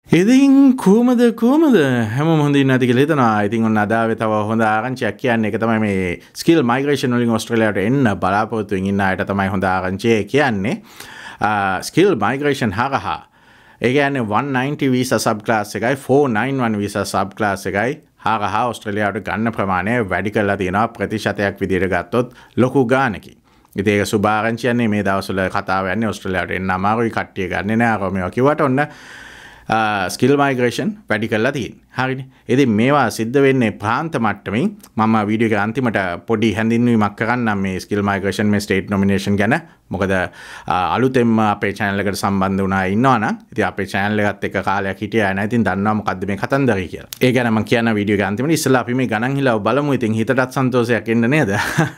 ඉතින් කොහමද හැම හොඳින් නැති කියලා හිතනවා. ඉතින් ඔන්න අද ආවේ තව හොඳ ආරංචියක් කියන්නේ. ඒක තමයි මේ ස්කිල් මයිග්‍රේෂන් වලින් ඕස්ට්‍රේලියාවට එන්න බලාපොරොත්තු වෙන ඉන්න අයට තමයි හොඳ ආරංචිය කියන්නේ. ස්කිල් මයිග්‍රේෂන් හරහා ඒ කියන්නේ 190 වීසා සබ් ක්ලාස් එකයි 491 වීසා සබ් ක්ලාස් එකයි හරහා ඕස්ට්‍රේලියාවට ගන්න ප්‍රමාණය වැඩි කරලා තියෙනවා ප්‍රතිශතයක් විදිහට ගත්තොත් ලොකු ගානකින්. ඉතින් ඒක සුබ ආරංචියන්නේ මේ දවස්වල කතාව යන්නේ ඕස්ට්‍රේලියාවට එන්න අමාරුයි කට්ටිය ගන්නෙ නෑ අර මේවා කිව්වට ඔන්න ස්කිල් මයිග්‍රේෂන් වැඩි කරලා තියෙන්නේ. හරිනේ. ඉතින් මේවා සිද්ධ වෙන්නේ ප්‍රාන්ත මට්ටමින්. මම වීඩියෝ එක අන්තිමට පොඩි හැඳින්වීමක් කරන්නම් මේ ස්කිල් මයිග්‍රේෂන් මේ ස්ටේට් නොමිනේෂන් ගැන. මොකද අලුතෙන්ම අපේ channel එකට සම්බන්ධ වුණා ඉන්නවනම් ඉතින් අපේ channel එකත් එක්ක කාලයක් හිටියා නෑ. ඉතින් දන්නවා මොකද්ද මේ කතන්දරය කියලා. ඒ ගැන මම කියන වීඩියෝ එක අන්තිමට ඉස්සෙල්ලා අපි මේ ගණන් හිලාව බලමු. ඉතින් හිතටත් සන්තෝෂයක් එන්න නේද?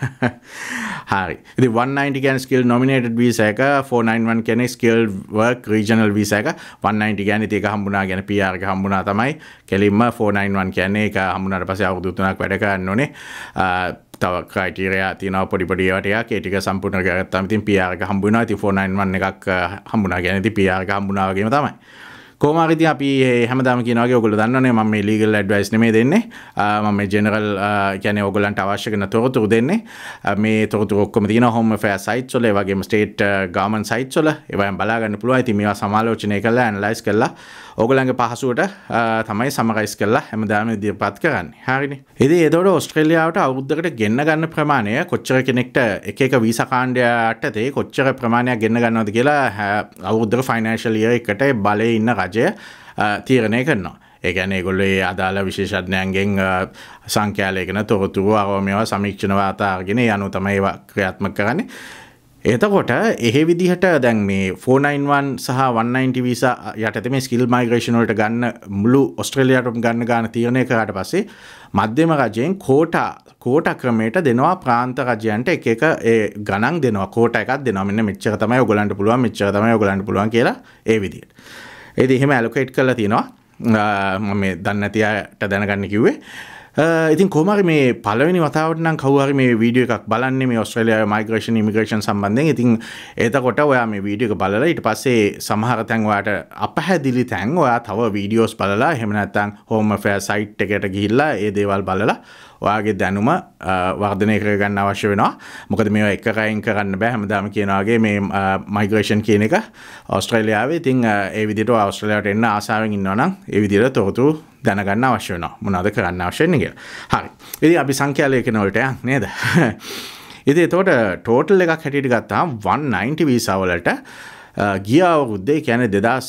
හරි. ඉතින් 190 කියන්නේ ස්කිල් නොමිනේටඩ් වීසා එක, 491 කියන්නේ ස්කිල් වර්ක් රීජනල් වීසා එක, 190 කියන්නේ ඒක හම්බුණා කියන PR එක හම්බුණා තමයි. කෙලින්ම 491 කියන්නේ ඒක හම්බුණාට පස්සේ අවුරුදු 3ක් වැඩ කරන්න ඕනේ. තව ක්‍රයිටීරියා තියෙනවා පොඩි පොඩි ඒවා ටිකක්. ඒ ටික සම්පූර්ණ කරගත්තාම ඉතින් PR එක හම්බ වෙනවා. ඉතින් 491 එකක් හම්බුණා කියන්නේ ඉතින් PR එක හම්බුණා වගේම තමයි. කොහොම හරි ඉතින් අපි හැමදාම කියනවා වගේ ඔයගොල්ලෝ දන්නවනේ මම මේ ලීගල් ඇඩ්වයිස් නෙමෙයි දෙන්නේ. මම මේ ජෙනරල් කියන්නේ ඔයගොල්ලන්ට අවශ්‍ය කරන තොරතුරු දෙන්නේ. මේ තොරතුරු ඔක්කොම තියෙනවා හෝම් ඇෆෙයාර් සයිට්ස් වල, ඒ වගේම ස්ටේට් ගවර්න්මන්ට් සයිට්ස් වල. ඒවායින් බලා ගන්න පුළුවන්. ඉතින් මේවා සමාලෝචනය කරලා ඇනලයිස් කරලා ඔයගොල්ලන්ගේ පහසුවට තමයි සමරයිස් කරලා හැමදාම ඉදිරිපත් කරන්නේ. හරිනේ. ඉතින් ඒතකොට ඕස්ට්‍රේලියාවට අවුරුද්දකට ගෙන්න ගන්න ප්‍රමාණය කොච්චර කෙනෙක්ට එක එක වීසා කාණ්ඩයටතේ කොච්චර ප්‍රමාණයක් ගෙන්න ගන්නවද කියලා අවුරුද්දක ෆයිනෑන්ෂල් ඉයර් එකට බලේ ඉන්න රජය තීරණය කරනවා. ඒ කියන්නේ ඒගොල්ලෝ ඒ අදාළ විශේෂඥයන්ගෙන් සංඛ්‍යාලයකන තොරතුරු අරව මේවා සමීක්ෂණ වාර්තා අරගෙන ඒ අනුව තමයි ඒවා ක්‍රියාත්මක කරන්නේ. එතකොට එහෙ විදිහට දැන් මේ 491 සහ 190 වීසා යටතේ මේ ස්කිල් මයිග්‍රේෂන් වලට ගන්න මුළු ඕස්ට්‍රේලියාවටම ගන්න ගාන තීරණය කරාට පස්සේ මධ්‍යම රජයෙන් කෝටා ක්‍රමයට දෙනවා ප්‍රාන්ත රජයන්ට එක එක ඒ ගණන් දෙනවා කෝටා එකක් දෙනවා මෙන්න මෙච්චර තමයි ඔයගලන්ට පුළුවන් මෙච්චර තමයි ඔයගලන්ට පුළුවන් කියලා ඒ විදිහට. ඒදී එහෙම ඇලොකේට් කරලා තියෙනවා. මම මේ දන්නේ නැති අයට දැනගන්න කිව්වේ. ඉතින් කොහොම හරි මේ පළවෙනි වතාවට නම් කවුරු හරි මේ වීඩියෝ එකක් බලන්නේ මේ ඕස්ට්‍රේලියාවේ මයිග්‍රේෂන් ඉමිග්‍රේෂන් සම්බන්ධයෙන්. ඉතින් එතකොට ඔයා මේ වීඩියෝ එක බලලා ඊට පස්සේ සමහර තැන් ඔයාට අපහැදිලි තැන් ඔයා තව වීඩියෝස් බලලා එහෙම නැත්නම් හෝම් ඇෆෙයාර් සයිට් එකට ගිහිල්ලා ඒ දේවල් බලලා ඔයාගේ දැනුම වර්ධනය කරගන්න අවශ්‍ය වෙනවා. මොකද මේවා එක කයින් කරන්න බෑ. හැමදාම කියනවා වගේ මේ මයිග්‍රේෂන් කියන එක ඕස්ට්‍රේලියාවේ ඉතින් ඒ විදිහට ඕස්ට්‍රේලියාවට එන්න ආසාවෙන් ඉන්නවා නම් ඒ විදිහට තොරතුරු දැනගන්න අවශ්‍ය වෙනවා. මොනවද කරන්න අවශ්‍ය වෙන්නේ කියලා. හරි. ඉතින් අපි සංඛ්‍යාලයකන වලට යන් නේද? ඉතින් එතකොට ටෝටල් එකක් හැටියට ගත්තාම 190 වීසා වලට ගිය අවුරුද්දේ කියන්නේ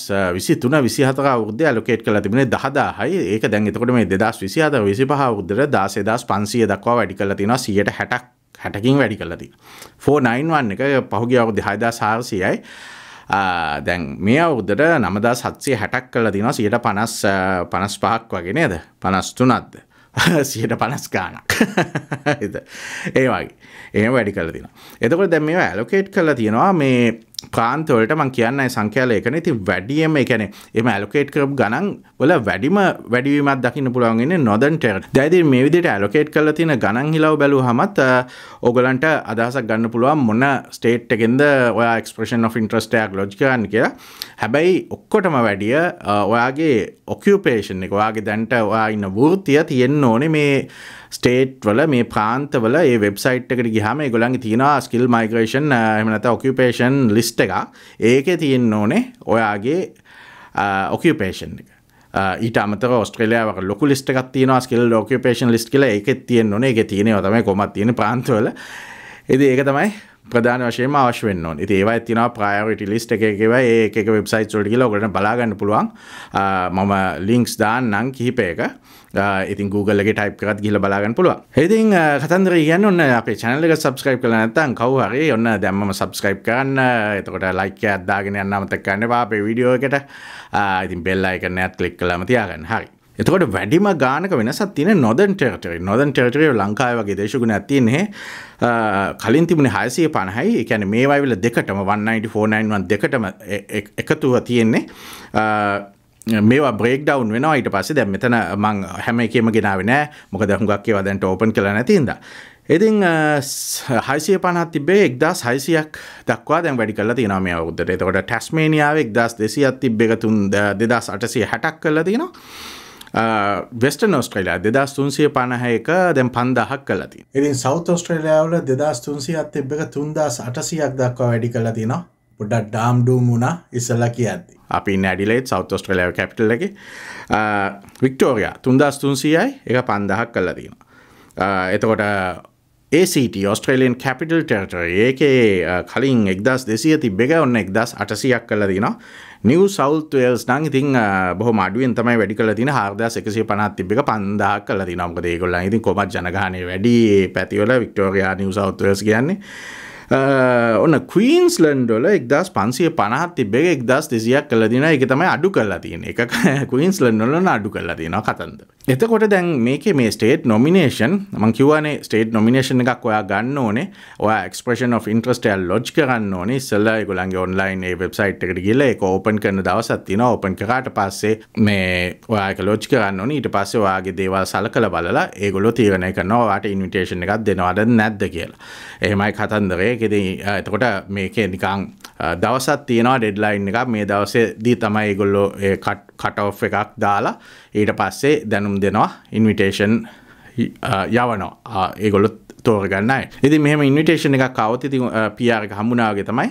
2023 24 අවුරුද්දේ ඇලොකේට් කරලා තිබුණේ 10000යි. ඒක දැන් එතකොට මේ 2024 25 අවුරුද්දට 16500 දක්වා වැඩි කරලා තිනවා 60කින් වැඩි කරලා තියෙනවා. 491 එක පහුගිය අවුරුද්දේ 6400යි. දැන් මේ අවුරුද්දට 9760ක් කරලා තිනවා 55ක් වගේ නේද? 53ක්ද? 150 ගාණක්. ඒ වගේ. එහෙම වැඩි කරලා තියෙනවා. එතකොට දැන් මේවා ඇලොකේට් කරලා තියෙනවා මේ ප්‍රාන්ත වලට මම කියන්නේ සංඛ්‍යාලයකනේ. ඉතින් වැඩිම ඒ කියන්නේ එහෙම ඇලොකේට් කරපු ගණන් වල වැඩිම වැඩිවීමක් දකින්න පුළුවන් ඉන්නේ නොදර්න් ටෙරිටරි. දැන් ඉතින් මේ විදිහට ඇලොකේට් කරලා තියෙන ගණන් හිලව බැලුවාමත් ඕගලන්ට අදහසක් ගන්න පුළුවන් මොන ස්ටේට් එකෙන්ද ඔයා එක්ස්ප්‍රෙෂන් ඔෆ් ඉන්ට්‍රස්ට් එකක් ලොජ් කරන්න කියලා. හැබැයි ඔක්කොටම වැඩිය ඔයාගේ ඔකියුපේෂන් එක ඔයාගේ දැන්ට ඔයා ඉන්න වෘත්තිය තියෙන්න ඕනේ මේ ස්ටේට් වල මේ ප්‍රාන්ත වල ඒ වෙබ්සයිට් එකට ගියාම ඒගොල්ලන්ගේ තියෙනවා ස්කිල් මයිග්‍රේෂන් එහෙම නැත්නම් ඔකියුපේෂන් ලිස්ට් එකක්. ඒකේ තියෙන්න ඕනේ ඔයාගේ ඔකියුපේෂන් එක. ඊට අමතරව ඕස්ට්‍රේලියාවක ලොකු ලිස්ට් එකක් තියෙනවා ස්කිල් ඔකියුපේෂන් ලිස්ට් කියලා. ඒකෙත් තියෙන්න ඕනේ. ඒකේ තියෙනවා තමයි කොහොමද තියෙන ප්‍රාන්ත වල. ඉතින් ඒක තමයි ප්‍රධාන වශයෙන්ම අවශ්‍ය වෙන්න ඕනේ. ඉතින් ඒවයි තියෙනවා ප්‍රයොරිටි ලිස්ට් එකක ඒවා ඒ එක වෙබ්සයිට්ස් වලට ගිහලා ඔයගොල්ලන්ට බලා ගන්න පුළුවන්. මම ලින්ක්ස් දාන්නම් කිහිපයක. ඉතින් Google එකේ ටයිප් කරත් ගිහලා බලා ගන්න පුළුවන්. ඉතින් කතන්දර කියන්නේ ඔන්න අපේ channel එක subscribe කරලා නැත්නම් කවුරු හරි ඔන්න දැම්මම subscribe කරන්න. එතකොට like එකක් දාගෙන යන්න අමතක කරන්න එපා අපේ වීඩියෝ එකට. ඉතින් bell icon එකත් click කරලාම තියාගන්න. හරි. එතකොට වැඩිම ගානක වෙනසක් තියෙන northern territory. northern territory ලංකාවේ වගේ දේශගුණයක් තියෙන්නේ. කලින් තිබුණේ 650යි. ඒ කියන්නේ මේ වයිවල දෙකටම 190 491 දෙකටම එකතුව තියෙන්නේ. මේවා බ්‍රේක් ඩවුන් වෙනවා ඊට පස්සේ දැන් මෙතන මම හැම එකෙම ගෙනාවේ නෑ මොකද හුඟක් ඒවා දැන්ට ඕපන් කරලා නැති හින්දා ඉතින් 650ක් තිබ්බේ 1600ක් දක්වා දැන් වැඩි කරලා තියෙනවා මේ අවුරුද්දට. එතකොට ටැස්මේනියාවේ 1200ක් තිබ්බ එක 2860ක් කරලා තියෙනවා. වෙස්ටර්න් ඔස්ට්‍රේලියා 2351 දැන් 5000ක් කරලා තියෙනවා. ඉතින් සවුත් ඔස්ට්‍රේලියාව වල 2300ක් තිබ්බ එක 3800ක් දක්වා වැඩි කරලා තියෙනවා. පොඩ්ඩක් ඩාම් ඩූම් වුණා ඉස්සලා කියද්දි. අපි ඉන්නේ ඇඩිලේඩ් සවුත් ඔස්ට්‍රේලියාවේ කැපිටල් එකේ. වික්ටෝරියා 3300යි ඒක 5000ක් කරලා තියෙනවා. එතකොට ACT Australian Capital Territory ඒකේ කලින් 1200 තිබ්බ එක ඔන්න 1800ක් කරලා තියෙනවා. New South Wales නම් ඉතින් බොහොම අඩුවෙන් තමයි වැඩි කරලා තියෙන 4150ක් තිබ්බ එක 5000ක් කරලා තියෙනවා. මොකද ඒගොල්ලන් ඉතින් කොහොමද ජනගහනය වැඩි මේ පැතිවල වික්ටෝරියා New South Wales කියන්නේ. ඔන්න Queensland වල 1550ක් තිබ්බ එක 1200ක් කරලා තියෙනවා. ඒක තමයි අඩු කරලා තියෙන්නේ. ඒක Queensland වල අඩු කරලා තියෙනවා කතන්දර. එතකොට දැන් මේකේ මේ ස්ටේට් නොමිනේෂන් මම කියවනේ ස්ටේට් නොමිනේෂන් එකක් ඔයා ගන්න ඕනේ. ඔයා expression of interest එක ලොජ් කරන්න ඕනේ. ඉස්සෙල්ලා ඒගොල්ලන්ගේ ඔන්ලයින් ඒ වෙබ්සයිට් එකට ගිහලා ඒක ඕපන් කරන දවසක් තියෙනවා. ඕපන් කරාට පස්සේ මේ ඔයා ඒක ලොජ් කරන්න ඕනේ. ඊට පස්සේ ඔයාගේ දේවල් සලකලා බලලා ඒගොල්ලෝ තීරණය කරනවා ඔයාට ඉන්විටේෂන් එකක් දෙනවද නැද්ද කියලා. එහෙමයි කතන්දරේ. එතකොට මේකේ නිකන් දවසක් තියෙනවා ඩෙඩ්ලයින් එකක්. මේ දවසේදී තමයි ඒගොල්ලෝ ඒ කට් ඔෆ් එකක් දාලා ඊට පස්සේ දැනුම් දෙනවා ඉන්විටේෂන් යවනවා ඒගොල්ලෝ තෝරගන්න අය. ඉතින් මෙහෙම ඉන්විටේෂන් එකක් ආවොත් ඉතින් PR එක හම්බුනා වගේ තමයි.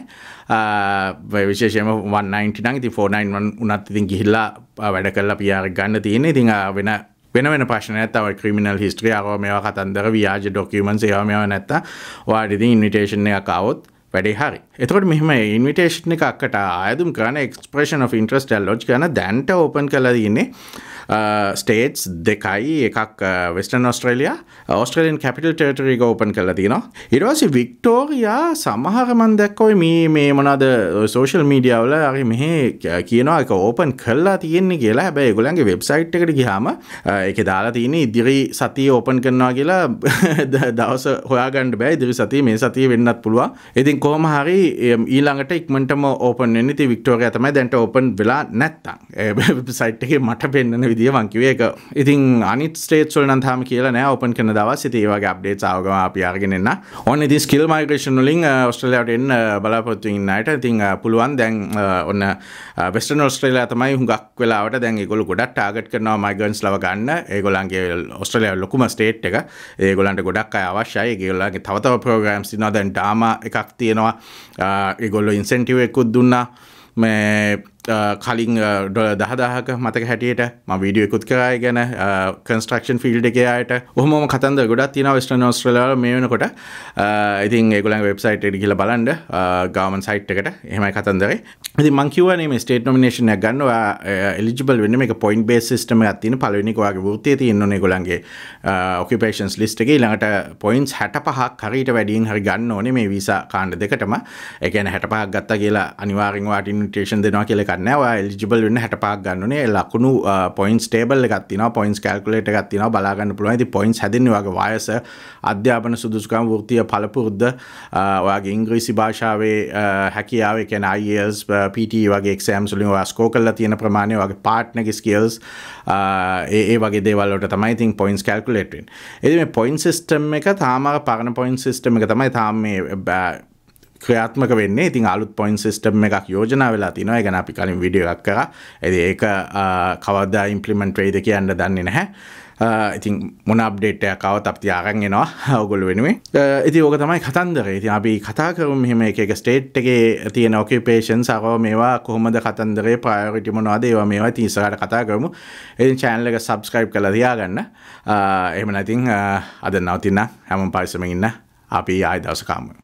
විශේෂයෙන්ම 190 නම් ඉතින් 491 උනත් ඉතින් ගිහිල්ලා වැඩ කරලා PR එක ගන්න තියෙන්නේ. ඉතින් වෙන ප්‍රශ්න නැත්නම් ක්‍රිමිනල් හිස්ටරි ආව මේවා කතන්දර ව්‍යාජ ඩොකියුමන්ට්ස් ඒවා මේවා නැත්නම් ඔයාලට ඉතින් ඉන්විටේෂන් එකක් ආවොත් වැඩේ හරි. එතකොට මෙහෙම ඉන්විටේෂන් එකකට ආයදුම් කරන එක්ස්ප්‍රෙෂන් ඔෆ් ඉන්ට්‍රස්ට් එක ලොජ් කරන දැන්ට ඕපන් කරලා තියෙන්නේ ස්ටේට්ස් දෙකයි. එකක් Western Australia Australian Capital Territory එක ඕපන් කරලා තියෙනවා. ඊට පස්සේ වික්ටෝරියා සමහර මන් දැක්කෝ මේ මොනවාද සෝෂල් මීඩියා වල හරි මෙහෙ කියනවා ඒක ඕපන් කරලා තියෙන්නේ කියලා. හැබැයි ඒගොල්ලන්ගේ වෙබ්සයිට් එකට ගියාම ඒකේ දාලා තියෙන්නේ ඉදිරි සතියේ ඕපන් කරනවා කියලා දවස හොයාගන්න බෑ. ඉදිරි සතියේ මේ සතියේ වෙන්නත් පුළුවන්. ඉතින් කොහොම හරි ඊළඟට ඉක්මනටම ඕපන් වෙන්නේ. ඉතින් වික්ටෝරියා තමයි දැන්ට ඕපන් වෙලා නැත්තම් වෙබ්සයිට් එකේ මට පෙන්නන විදිය මං කිව්වේ ඒක. ඉතින් අනිත් ස්ටේට්ස් වල නම් තාම කියලා නෑ ඕපන් කරන දවස්. ඉතින් ඒ වගේ අප්ඩේට්ස් ආව ගම අපි අරගෙන එන්න. ඔන්න ඉතින් ස්කිල් මයිග්‍රේෂන් වලින් ඔස්ට්‍රේලියාවට එන්න බලාපොරොත්තු වෙන අයට ඉතින් පුළුවන් දැන් ඔන්න වෙස්ටර්න් ඔස්ට්‍රේලියා තමයි හුඟක් වෙලාවට දැන් ඒගොල්ලෝ ගොඩක් ටාගට් කරනවා මයිග්‍රන්ට්ස් ලව ගන්න. ඒගොල්ලන්ගේ ඔස්ට්‍රේලියාවේ ලොකුම ස්ටේට් එක. ඒගොල්ලන්ට ගොඩක් අය අවශ්‍යයි. ඒගොල්ලන්ගේ තව ප්‍රෝග්‍රෑම්ස් තියෙනවා. දැන් ඩාමා එකක් තියෙනවා. ඒගොල්ලෝ ඉන්සෙන්ටිව් එකකුත් දුන්නා. මේ කලින් ඩොලර් 10000ක මතක හැටියට මම වීඩියෝ එකකුත් කරා ගැන කන්ස්ට්‍රක්ෂන් ෆීල්ඩ් එකේ ආයත ඔහොමම කතන්දර ගොඩක් තියෙනවා වෙස්ටර්න් ඔස්ට්‍රේලියාවල මේ වෙනකොට. ඉතින් ඒගොල්ලන්ගේ වෙබ්සයිට් එකට ගිහලා බලන්න ගවර්න්මන්ට් සයිට් එකට. එහෙමයි කතන්දරේ. ඉතින් මම කියවනේ මේ ස්ටේට් නොමිනේෂන් එකක් ගන්න ඔයා එලිජිබල් වෙන්නේ මේක පොයින්ට් බේස් සිස්ටම් එකක් තියෙන. පළවෙනි එක ඔයාගේ වෘත්තිය තියෙන්න ඕනේ ඒගොල්ලන්ගේ ඔකියුපේෂන්ස් ලිස්ට් එකේ. ඊළඟට පොයින්ට්ස් 65ක් හරියට වැඩියෙන් හරි ගන්න ඕනේ මේ වීසා කාණ්ඩ දෙකටම. ඒ කියන්නේ 65ක් ගත්තා කියලා අනිවාර්යෙන් ඔයාට ඉන්විටේෂන් දෙනවා කියලා නෑ. ඔයා එලිජිබල් වෙන්න 65ක් ගන්න ඕනේ. ලකුණු පොයින්ට්ස් ටේබල් එකක් තියෙනවා. පොයින්ට්ස් කැල්කියුලේටර් එකක් තියෙනවා. බලා ගන්න පුළුවන්. ඉතින් පොයින්ට්ස් හැදෙන්නේ ඔයාගේ වයස, අධ්‍යාපන සුදුසුකම්, වෘත්තීය පළපුරුද්ද, ඔයාගේ ඉංග්‍රීසි භාෂාවේ හැකියාව, ඒ කියන්නේ IELTS, PTE වගේ එක්සෑම්ස් වලින් ඔයා ස්කෝර් කරලා තියෙන ප්‍රමාණය, ඔයාගේ පාර්ට්නර්ගේ ස්කිල්ස් ඒ වගේ දේවල් වලට තමයි ඉතින් පොයින්ට්ස් කැල්කියුලේට් වෙන්නේ. ඉතින් මේ පොයින්ට් සිස්ටම් එක තාම පරණ පොයින්ට් සිස්ටම් එක තමයි තාම මේ ක්‍රියාත්මක වෙන්නේ. ඉතින් අලුත් පොයින්ට් සිස්ටම් එකක් යෝජනා වෙලා තිනවා. ඒ ගැන අපි කලින් වීඩියෝ එකක් කරා. ඉතින් ඒක කවදා ඉම්ප්ලිමන්ට් වෙයිද කියන්න දන්නේ නැහැ. ඉතින් මොන අප්ඩේට් එකක් ආවත් අපි අරන් එනවා ඔයගොල්ලෝ වෙනුවෙන්. ඉතින් ඕක තමයි කතන්දරේ. ඉතින් අපි කතා කරමු මෙහෙම එක ස්ටේට් එකේ තියෙන ඔකියුපේෂන්ස් අරව මේවා කොහොමද කතන්දරේ ප්‍රයොරිටි මොනවද ඒවා මේවා ඉතින් ඉස්සරහට කතා කරමු. ඉතින් channel එක subscribe කරලා තියාගන්න. එහෙම නැතිනම් අද නවතින්න හැමෝම පරිස්සමෙන් ඉන්න. අපි ආයෙ දවසක හමු.